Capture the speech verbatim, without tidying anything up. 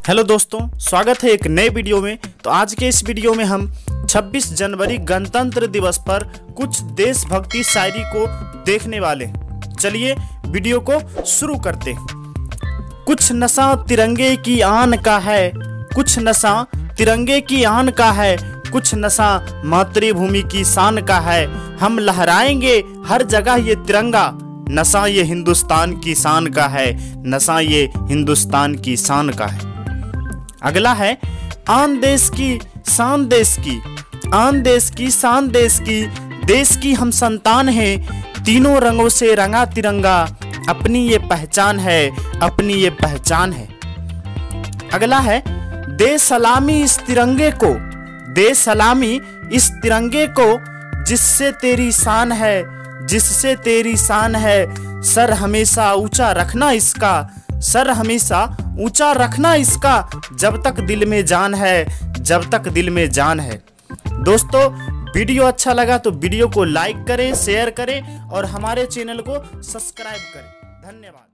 Hello दोस्तों, स्वागत है एक नए वीडियो में। तो आज के इस वीडियो में हम छब्बीस जनवरी गणतंत्र दिवस पर कुछ देशभक्ति शायरी को देखने वाले हैं। चलिए वीडियो को शुरू करते हैं। कुछ नशा तिरंगे की आन का है, कुछ नशा तिरंगे की आन का है, कुछ नशा मातृभूमि की शान का है। हम लहराएंगे हर जगह ये तिरंगा, नशा ये हिंदुस्तान की शान का है, नशा ये हिंदुस्तान की शान का है। अगला है आन देश की शान देश की, आन देश की शान देश की, देश की हम संतान हैं, तीनों रंगों से रंगा तिरंगा, अपनी ये पहचान है, अपनी ये पहचान है। अगला है दे सलामी इस तिरंगे को, दे सलामी इस तिरंगे को, जिससे तेरी शान है, जिससे तेरी शान है। सर हमेशा ऊंचा रखना इसका, सर हमेशा ऊंचा रखना इसका, जब तक दिल में जान है, जब तक दिल में जान है। दोस्तों, वीडियो अच्छा लगा तो वीडियो को लाइक करें, शेयर करें और हमारे चैनल को सब्सक्राइब करें। धन्यवाद।